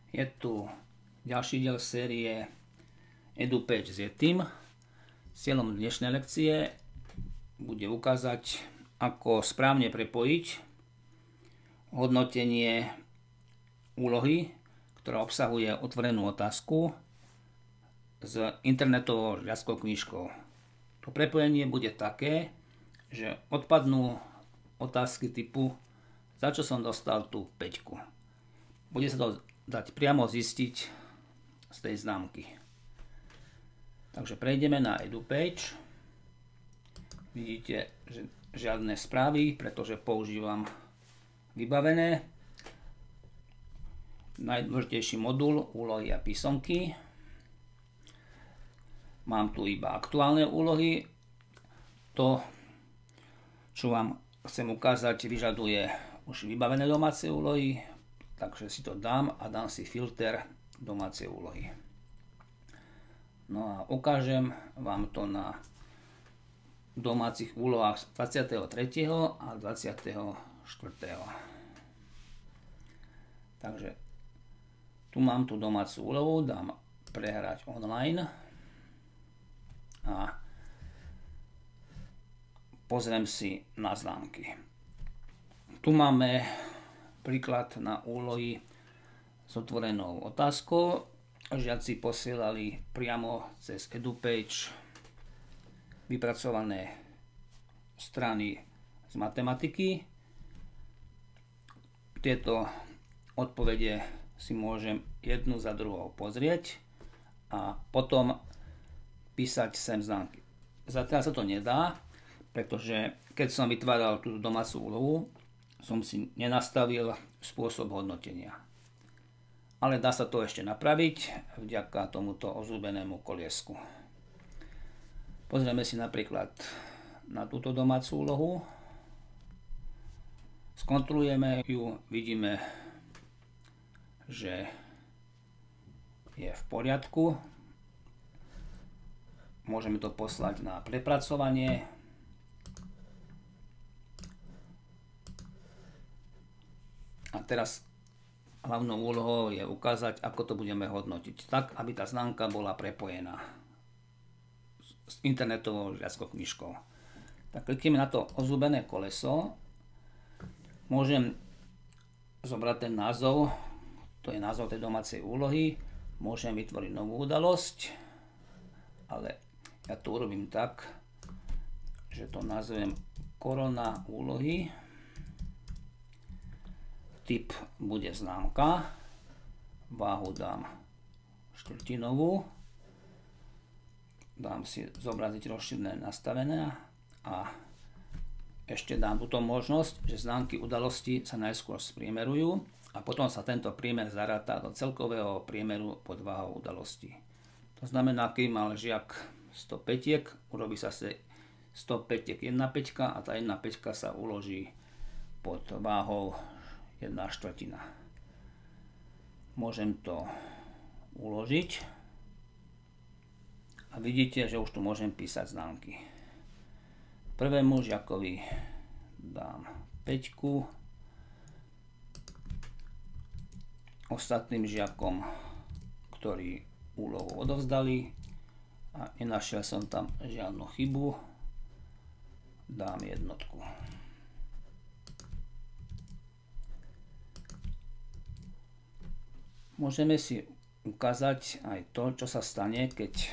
Je tu ďalší diel série EduPage s Yetim. Cieľom dnešnej lekcie bude ukázať, ako správne prepojiť hodnotenie úlohy, ktorá obsahuje otvorenú otázku, s internetovou žiackou knižkou. To prepojenie bude také, že odpadnú otázky typu za čo som dostal tú 5. Bude sa to dať priamo zistiť z tej známky. Takže prejdeme na EduPage. Vidíte, že žiadne správy, pretože používam vybavené. Najdôležitejší modul úlohy a písomky. Mám tu iba aktuálne úlohy. To, čo vám chcem ukázať, vyžaduje už vybavené domáce úlohy, takže si to dám a dám si filter domáce úlohy. No a ukážem vám to na domácich úlohách 23. a 24. Takže tu mám tú domácu úlohu, dám prehrať online a pozriem si na známky. Tu máme príklad na úlohy s otvorenou otázkou. Žiaci posielali priamo cez EduPage vypracované strany z matematiky. Tieto odpovede si môžem jednu za druhou pozrieť a potom písať sem známky. Zatiaľ sa to nedá, pretože keď som vytváral túto domácu úlohu, som si nenastavil spôsob hodnotenia. Ale dá sa to ešte napraviť vďaka tomuto ozúbenému koliesku. Pozrieme si napríklad na túto domácu úlohu. Skontrolujeme ju, vidíme, že je v poriadku. Môžeme to poslať na prepracovanie. A teraz hlavnou úlohou je ukázať, ako to budeme hodnotiť, tak, aby tá známka bola prepojená s internetovou žiackou knižkou. Tak klikneme na to ozúbené koleso. Môžem zobrať ten názov, to je názov tej domácej úlohy. Môžem vytvoriť novú udalosť, ale ja to urobím tak, že to nazvem korona úlohy. Typ bude známka, váhu dám štvrtinovú, dám si zobraziť rozšírené nastavené a ešte dám túto možnosť, že známky udalosti sa najskôr spriemerujú a potom sa tento priemer zaráta do celkového priemeru pod váhou udalosti. To znamená, keď mal žiak 100 pätiek, urobí sa 100 pätiek 1 päťka a tá 1 päťka sa uloží pod váhou 1/4. Môžem to uložiť a vidíte, že už tu môžem písať známky. Prvému žiakovi dám 5, ostatným žiakom, ktorí úlohu odovzdali a nenašiel som tam žiadnu chybu, dám 1. Môžeme si ukázať aj to, čo sa stane, keď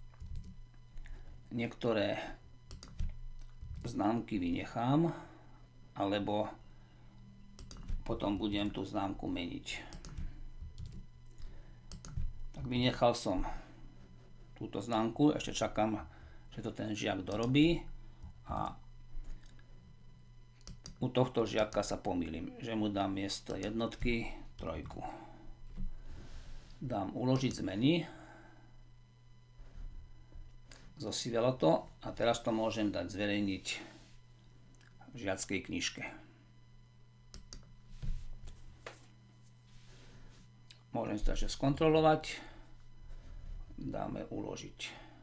niektoré známky vynechám, alebo potom budem tú známku meniť. Tak vynechal som túto známku, ešte čakám, že to ten žiak dorobí a u tohto žiaka sa pomýlim, že mu dám miesto 1 3. Dám uložiť zmeny, zosivelo to a teraz to môžem dať zverejniť v žiackej knižke. Môžem to ešte skontrolovať, dáme uložiť.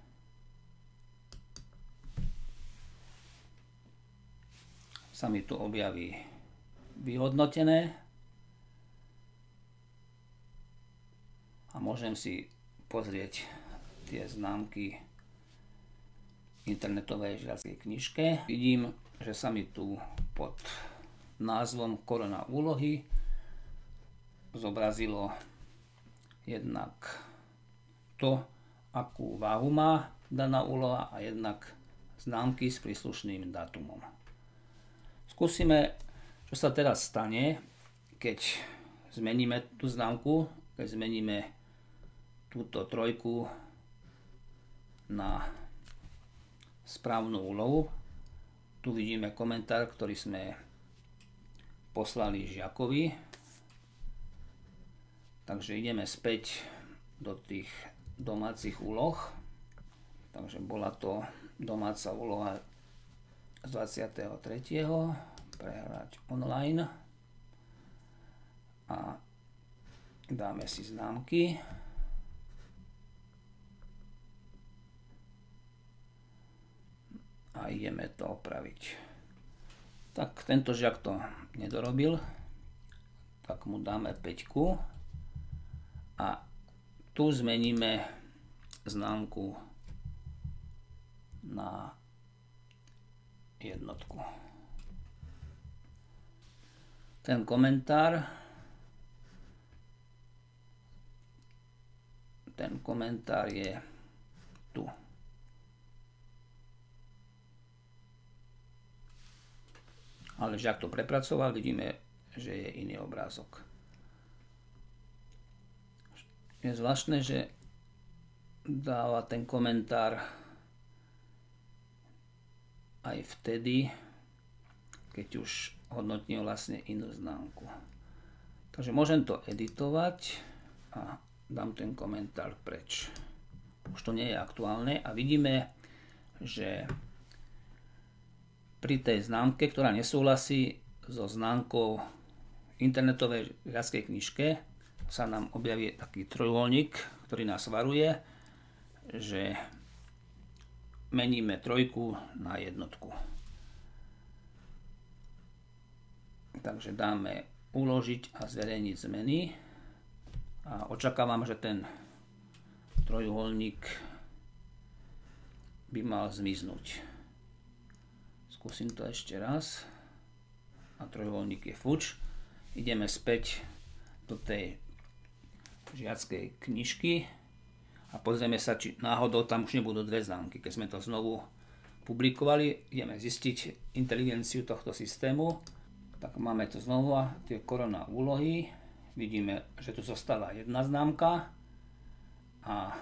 Sa mi tu objaví vyhodnotené a môžem si pozrieť tie známky internetovej žiackej knižke. Vidím, že sa mi tu pod názvom Korona úlohy zobrazilo jednak to, akú váhu má daná úloha a jednak známky s príslušným dátumom. Skúsime, čo sa teraz stane, keď zmeníme tú známku, keď zmeníme túto trojku na správnu úlohu. Tu vidíme komentár, ktorý sme poslali žiakovi. Takže ideme späť do tých domácich úloh. Takže bola to domáca úloha z 23. prehrať online. A dáme si známky. A ideme to opraviť. Tak tento žiak to nedorobil, tak mu dáme 5 a tu zmeníme známku na jednotku. Ten komentár je tu. Ale žiak to prepracoval, vidíme, že je iný obrázok. Je zvláštne, že dáva ten komentár aj vtedy, keď už hodnotím vlastne inú známku. Takže môžem to editovať a dám ten komentár preč. Už to nie je aktuálne a vidíme, že pri tej známke, ktorá nesúhlasí so známkou internetovej žiackej knižke, sa nám objaví taký trojuholník, ktorý nás varuje, že meníme trojku na jednotku. Takže dáme uložiť a zverejniť zmeny a očakávam, že ten trojuholník by mal zmiznúť. Skúsim to ešte raz. A trojuholník je fuč. Ideme späť do tej žiackej knižky a pozrieme sa, či náhodou tam už nebudú dve známky. Keď sme to znovu publikovali, ideme zistiť inteligenciu tohto systému. Tak máme tu znovu tie korona úlohy. Vidíme, že tu zostala jedna známka a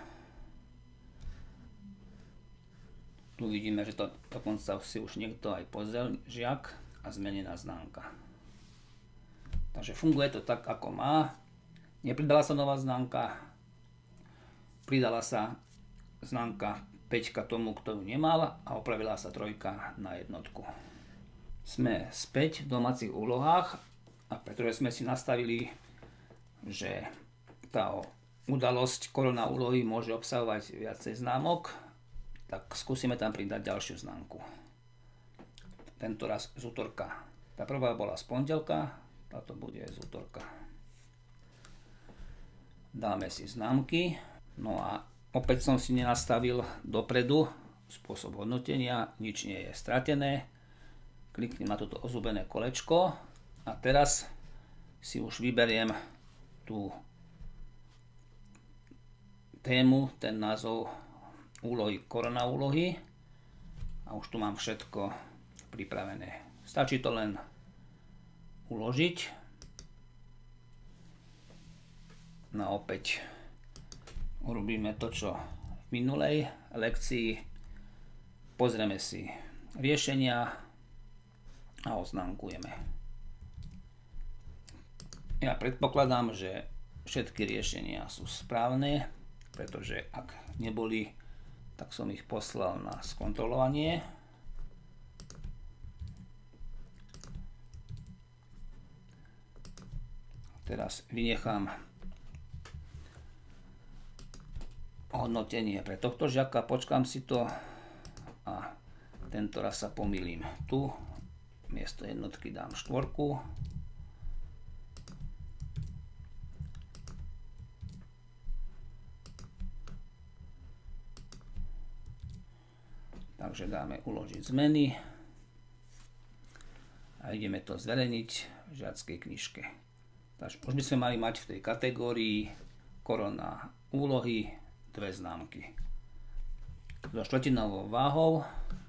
tu vidíme, že to dokonca si už niekto aj pozrel, žiak, a zmenená známka. Takže funguje to tak, ako má. Nepridala sa nová známka, pridala sa známka 5 tomu, kto ju nemal, a opravila sa trojka na jednotku. Sme späť v domácich úlohách a pretože sme si nastavili, že tá udalosť korona úlohy môže obsahovať viacej známok, tak skúsime tam pridať ďalšiu známku. Tento raz z útorka. Tá prvá bola z pondelka, táto bude z útorka. Dáme si známky. No a opäť som si nenastavil dopredu spôsob hodnotenia, nič nie je stratené. Kliknem na toto ozubené kolečko a teraz si už vyberiem tú tému, ten názov úlohy, korona úlohy, a už tu mám všetko pripravené. Stačí to len uložiť. No a opäť urobíme to, čo v minulej lekcii. Pozrieme si riešenia a oznámkujeme. Ja predpokladám, že všetky riešenia sú správne, pretože ak neboli, tak som ich poslal na skontrolovanie. Teraz vynechám hodnotenie pre tohto žiaka, počkám si to a tento raz sa pomýlim. Tu miesto jednotky dám 4. Takže dáme uložiť zmeny a ideme to zverejniť v žiackej knižke. Takže už by sme mali mať v tej kategórii korona úlohy 2 známky. So štvrtinovou váhou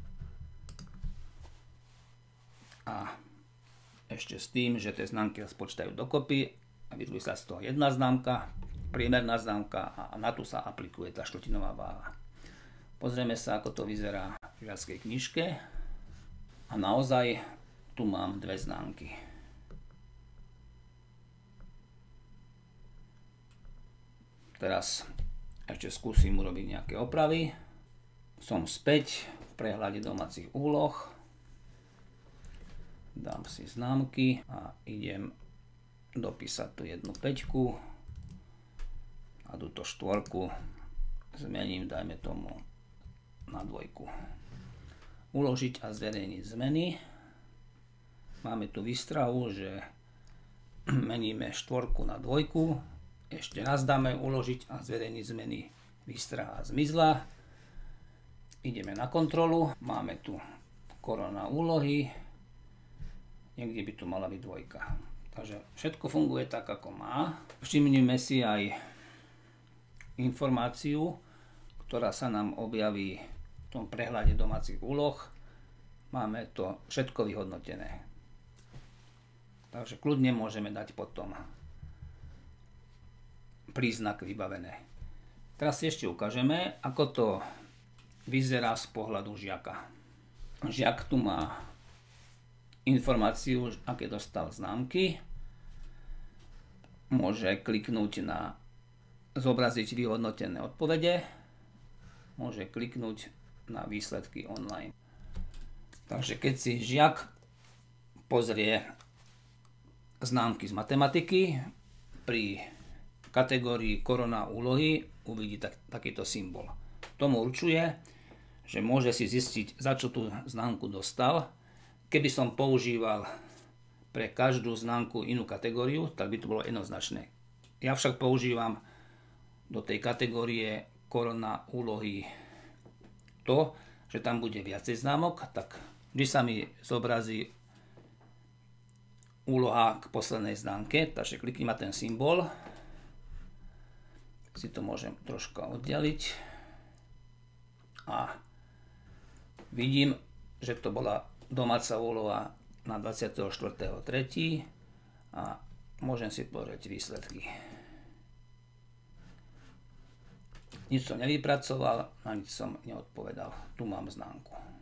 a ešte s tým, že tie známky spočítajú dokopy a vytvorí sa z toho jedna známka, priemerná známka a na tú sa aplikuje tá štvrtinová váha. Pozrieme sa, ako to vyzerá v žiackej knižke a naozaj tu mám 2 známky. Teraz ešte skúsim urobiť nejaké opravy. Som späť v prehľade domácich úloh. Dám si známky a idem dopísať tu jednu 5 a túto 4 zmením, dajme tomu na 2. Uložiť a zverejniť zmeny. Máme tu výstrahu, že meníme 4 na 2. Ešte raz dáme uložiť a zverejniť zmeny. Výstraha zmizla. Ideme na kontrolu. Máme tu korona úlohy. Niekde by tu mala byť 2. Takže všetko funguje tak, ako má. Všimnime si aj informáciu, ktorá sa nám objaví v tom prehľade domácich úloh. Máme to všetko vyhodnotené. Takže kľudne môžeme dať potom príznak vybavené. Teraz si ešte ukážeme, ako to vyzerá z pohľadu žiaka. Žiak tu má informáciu, aké dostal známky. Môže kliknúť na zobraziť vyhodnotené odpovede. Môže kliknúť na výsledky online. Takže keď si žiak pozrie známky z matematiky, pri kategórii korona úlohy uvidí takýto symbol. Tomu určuje, že môže si zistiť, za čo tú známku dostal. Keby som používal pre každú známku inú kategóriu, tak by to bolo jednoznačné. Ja však používam do tej kategórie korona úlohy to, že tam bude viacej známok, tak vždy sa mi zobrazí úloha k poslednej známke, takže kliknem na ten symbol. Si to môžem troška oddialiť a vidím, že to bola domáca úloha na 24.3. a môžem si pozrieť výsledky. Nič som nevypracoval, na nič som neodpovedal. Tu mám známku.